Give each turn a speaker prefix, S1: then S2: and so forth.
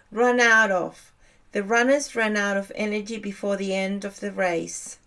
S1: Run out of. The runners ran out of energy before the end of the race.